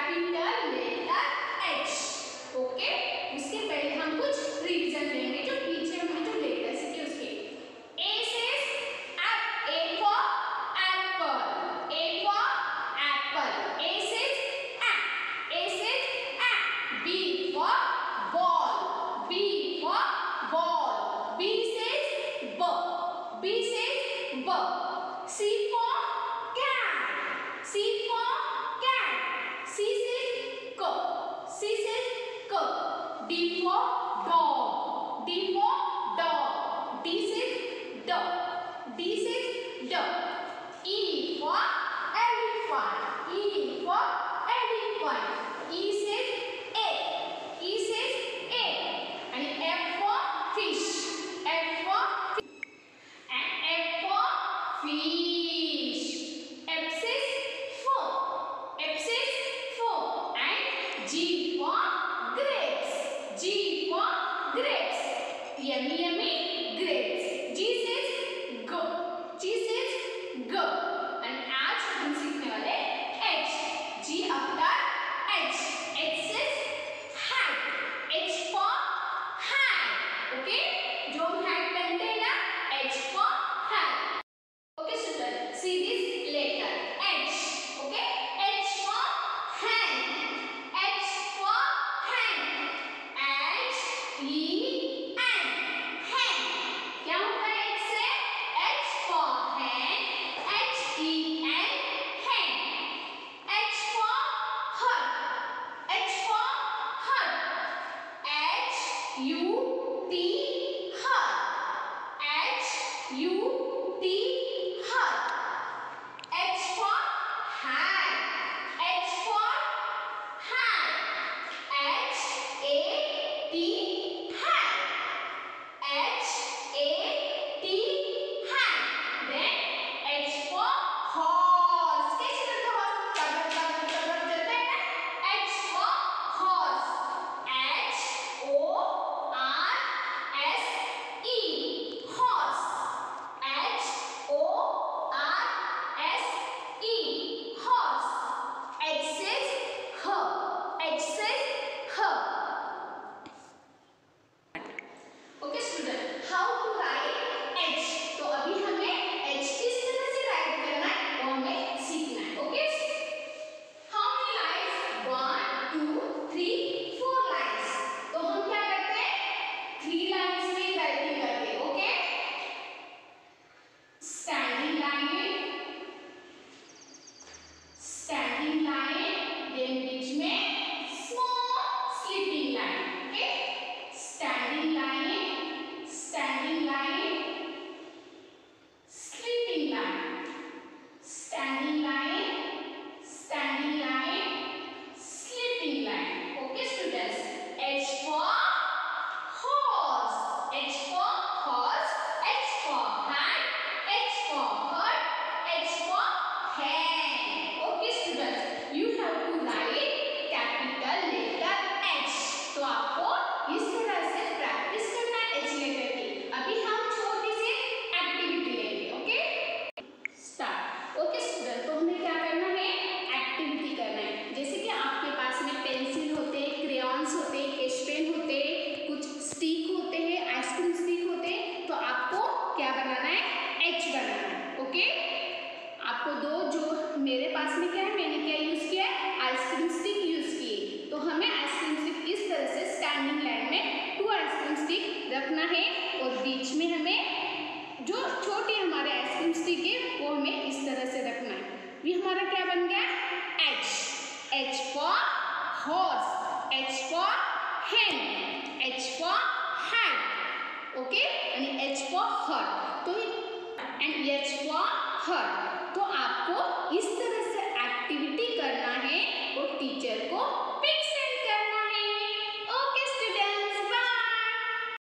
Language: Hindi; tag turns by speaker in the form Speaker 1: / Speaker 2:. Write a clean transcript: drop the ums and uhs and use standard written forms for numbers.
Speaker 1: Capital letter H। ओके, उसके पहले हम कुछ रिवीजन लेंगे जो पीछे हमने जो लेटर सीखे उसके। A says A for apple, A for apple, A says A says A, B for ball, B for ball, B says B, B says B, C for cat, C for cat, C says C, C says C, D for dog, D for dog, D says D, D says D, E for elephant, E for elephant, E says A, E says A, and F for fish, F for fish, and F for fish, F says four, F says four, and G for grapes, G for grapes, yummy yummy grapes, G says go, G says go, and आज हम सीखने वाले H, G after H, H says hat, H for hat, okay, जो हम hat पहनते हैं ना, H for hat, okay student, see this letter H, okay, H for hand, H for hand, H E N, hand, क्या होता है H से? H for hand, H E N, hand, H for hut, H for hut, H U T hut, H U T hut, H for hat, H for hat, H A T hat, H A T hat, then H for horse, कैसे चलता है horse? चलता है ना? H for horse, H O R S E, horse, H O R S E, horse, H says her, H says her. Okay student, how to write H? तो अभी हमें H किस तरह से राइट करना है वो हमें सीखना है. Okay, how many lines? 1 2 3 4 lines. तो हम क्या करते हैं 3 lines में राइटिंग करते हैं. Okay, standing line, standing line, then बीच में small sleeping line. Okay, standing line, standing line, sleeping line, standing line, standing line, sleeping line. Okay students, H for horse, H for horse, H for hand, H for hut, H for hand. Okay students, you have to write capital letter H. तो आपको इस तरह से प्रैक्टिस करना है H लेटर की. अभी हम छोटी सी एक्टिविटी लेंगे. Okay, start. ओके स्टूडेंट, तो हमें क्या करना है एक्टिविटी करना है. जैसे कि आपके पास में पेंसिल होते हैं, क्रेयॉन्स होते हैं, स्केच पेन होते हैं, कुछ स्टिक होते हैं, आइसक्रीम स्टिक होते हैं. तो आपको क्या बनाना है H बनाना है. ओके, आपको दो जो मेरे पास में क्या है, मैंने क्या यूज किया है आइसक्रीम स्टिक यूज किए. तो हमें आइसक्रीम स्टिक इस तरह से स्टैंडिंग लाइन में 2 आइसक्रीम स्टिक रखना है और बीच में हमें जो छोटी हमारे आइसक्रीम स्टिक है वो हमें इस तरह से रखना है. ये हमारा क्या बन गया H. H for horse, H for hen, H for hat. Okay, and H for hut. तो and H for hut. तो आपको इस तरह से एक्टिविटी करना है और टीचर को पिक्स